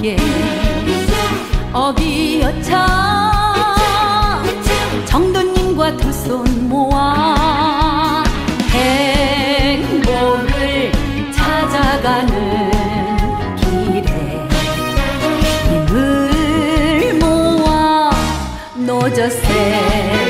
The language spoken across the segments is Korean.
예. 어기여차 정도님과 두 손 모아 행복을 찾아가는 길에 힘을 모아 노젓새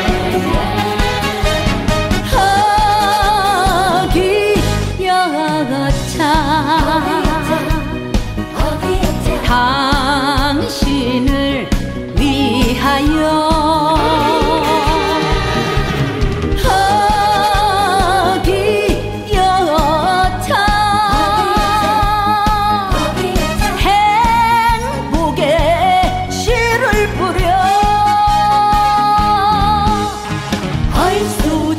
당신을 위하여 어기여차 행복의 시를 부려 얼쑤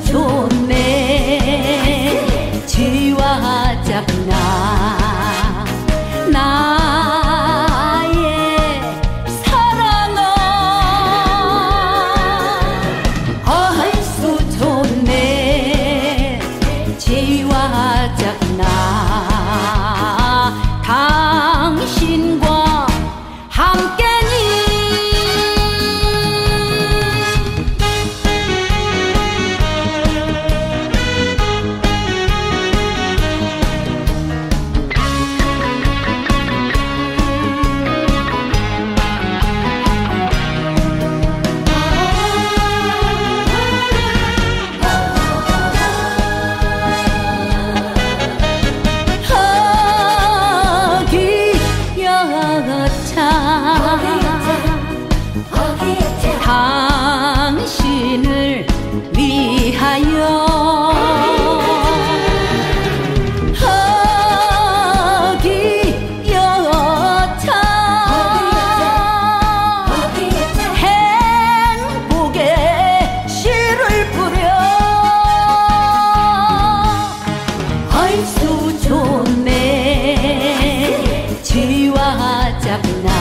좋네 지와 작나 나의 사랑아 얼쑤 좋네 지와 작나 당신과 함께니 당신을 위하여 어기여차 행복의 시를 부려 얼쑤 좋네 지와 작나